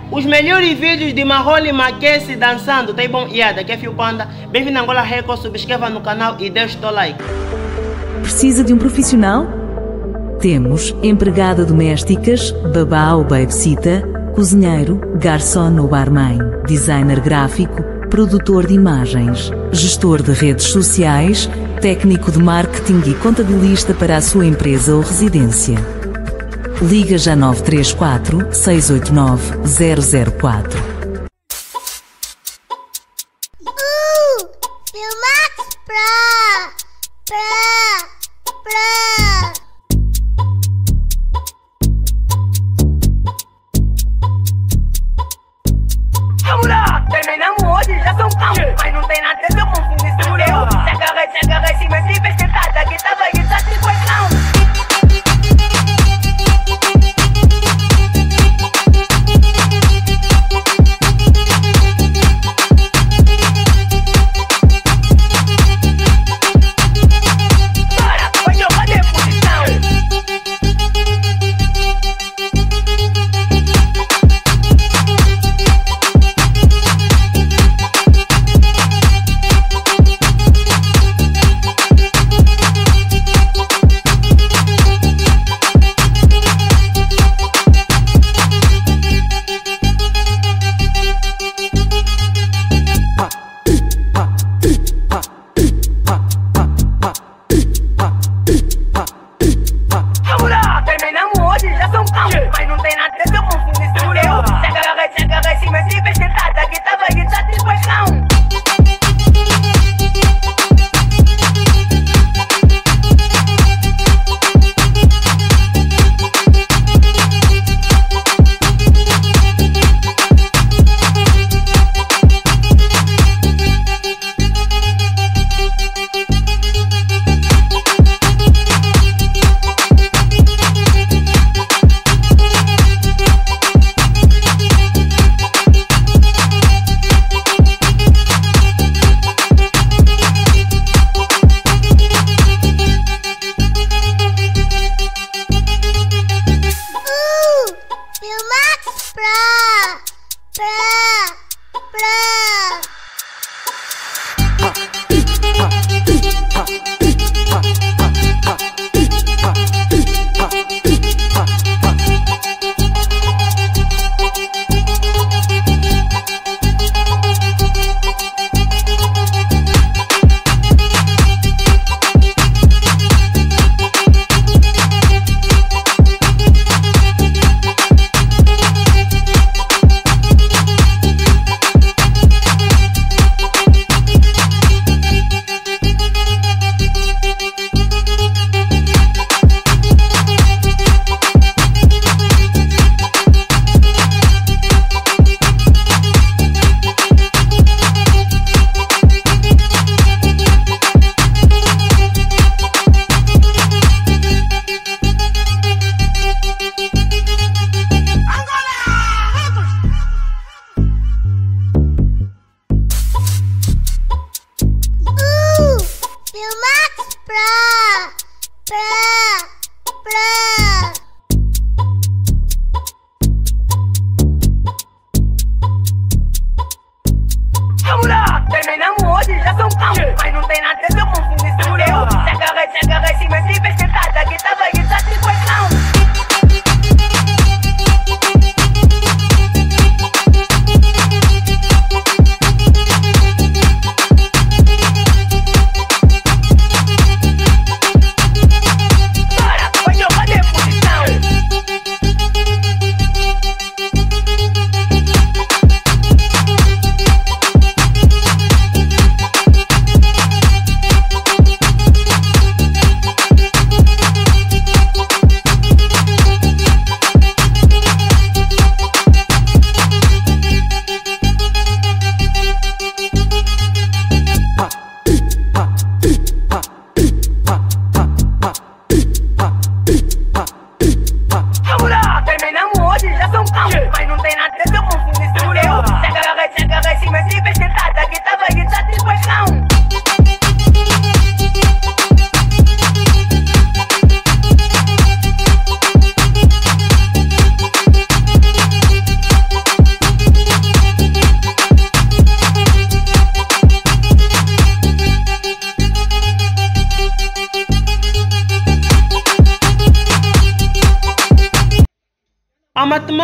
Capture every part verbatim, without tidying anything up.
Os melhores vídeos de Marroli Maquesse dançando, tá bom? E yeah, daqui é Fio Panda. Bem-vindo a Angola Record, subscreva no canal e deixe o teu like. Precisa de um profissional? Temos empregada domésticas, babá ou babysitter, cozinheiro, garçom ou barman, designer gráfico, produtor de imagens, gestor de redes sociais, técnico de marketing e contabilista para a sua empresa ou residência. Liga já nove três quatro, seis oito nove, zero zero quatro. Uh, Filmax pra, pra, pra. Vamos lá, terminamos hoje, já são calmos, mas não tem nada de eu confundo esse mulher. Se agarra, se agarra, se mete bem sentada, que tava aí, tá de coisão.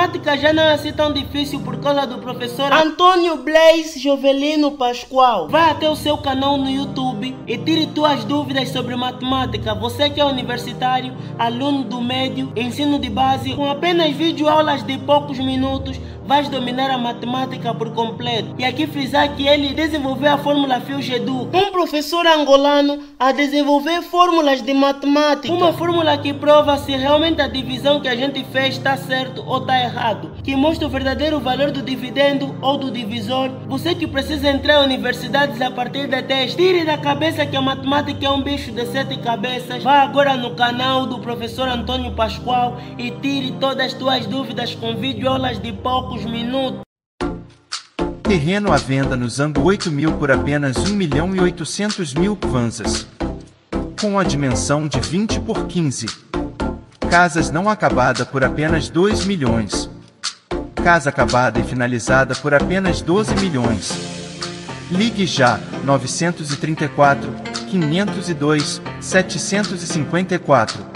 Matemática já não é assim tão difícil por causa do professor Antônio Blaise Jovelino Pascoal. Vai até o seu canal no YouTube e tire tuas dúvidas sobre matemática. Você que é universitário, aluno do médio, ensino de base, com apenas videoaulas de poucos minutos, vais dominar a matemática por completo. E aqui frisar que ele desenvolveu a fórmula FIUGEDUC, um professor angolano a desenvolver fórmulas de matemática. Uma fórmula que prova se realmente a divisão que a gente fez está certo ou está errado, que mostra o verdadeiro valor do dividendo ou do divisor. Você que precisa entrar em universidades a partir de teste, tire da cabeça que a matemática é um bicho de sete cabeças. Vá agora no canal do professor Antônio Pascoal e tire todas as tuas dúvidas com videoaulas de poucos minutos. Terreno à venda no Zango oito mil por apenas um milhão e oitocentos mil kwanzas. Com a dimensão de vinte por quinze. Casas não acabada por apenas dois milhões. Casa acabada e finalizada por apenas doze milhões. Ligue já nove três quatro, quinhentos e dois, setecentos e cinquenta e quatro.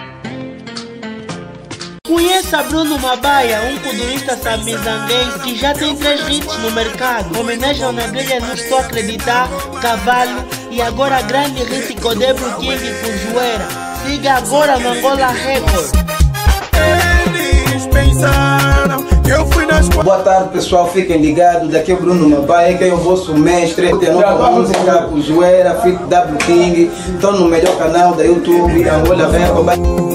Conheça Bruno Mabaia, um culturista samizanguense que já tem três hits no mercado. Homenagem na grelha Não Estou a Acreditar, Cavalo e agora grande hit Codebro King com Joera. Siga agora no Angola Record. Eles pensaram que eu fui nas... Boa tarde pessoal, fiquem ligados, daqui é o Bruno Mabaia, que é o vosso mestre. Tem a nova música com Joera, Fit W King, estou no melhor canal da YouTube, Angola Record.